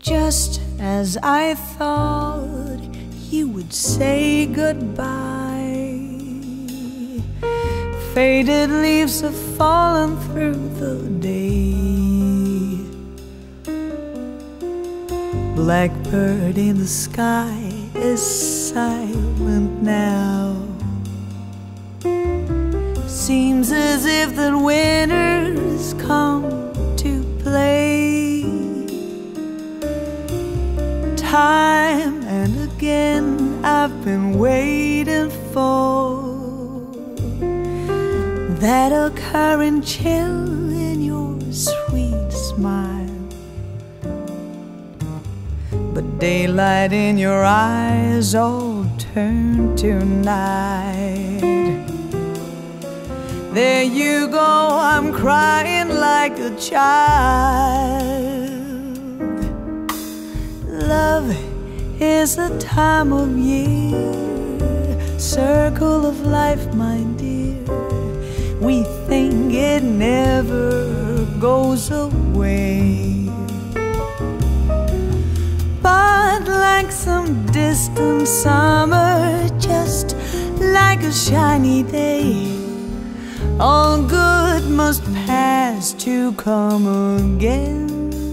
just as I thought you would say goodbye. Faded leaves have fallen through the day. Blackbird in the sky is silent now. Seems as if that winter's come to play. Time and again I've been waiting for that occurring chill in your sweet smile. But daylight in your eyes all turned to night. There you go, I'm crying like a child. Love is a time of year, circle of life, my dear. We think it never goes away. But like some distant summer, just like a shiny day, all good must pass to come again.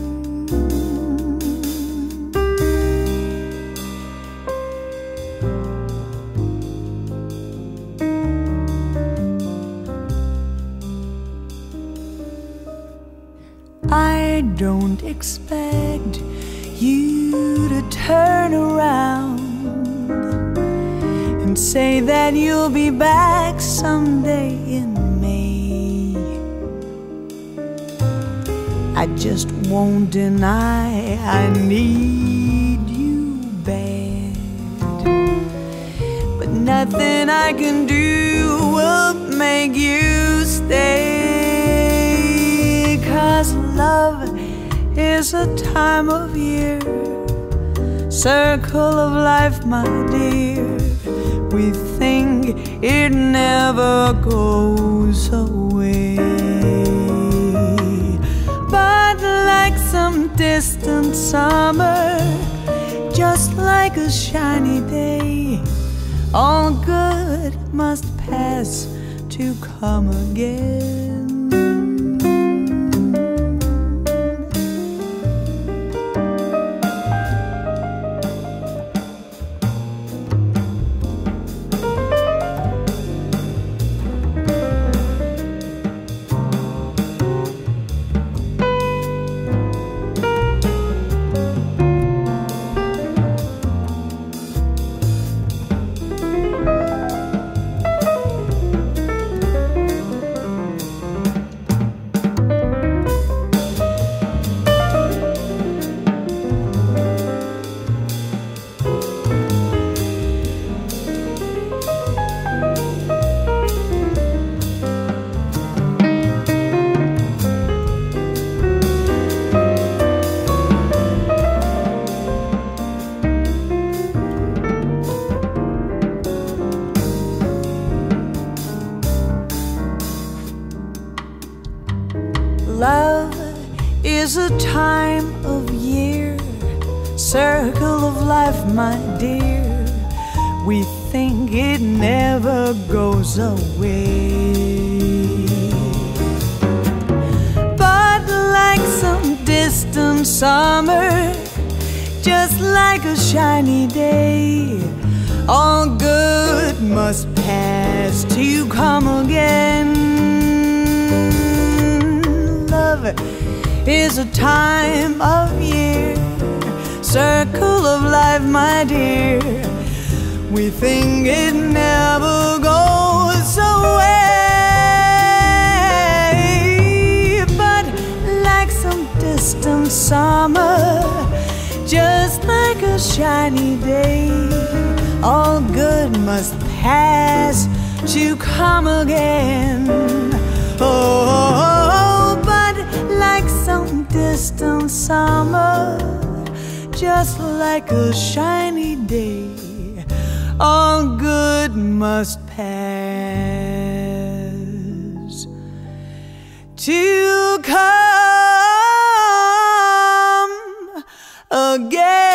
I don't expect you to turn around and say that you'll be back someday in May. I just won't deny I need you bad, but nothing I can do will make you stay. 'Cause love is a time of year, circle of life, my dear. We think it never goes away. But like some distant summer, just like a shiny day, all good must pass to come again. Love is a time of year, circle of life, my dear. We think it never goes away. But like some distant summer, just like a shiny day, all good must pass to come again. Love is a time of year, circle of life, my dear. We think it never goes away. But like some distant summer, just like a shiny day, all good must pass to come again. Oh, but like some distant summer, just like a shiny day, all good must pass to come again. yeah.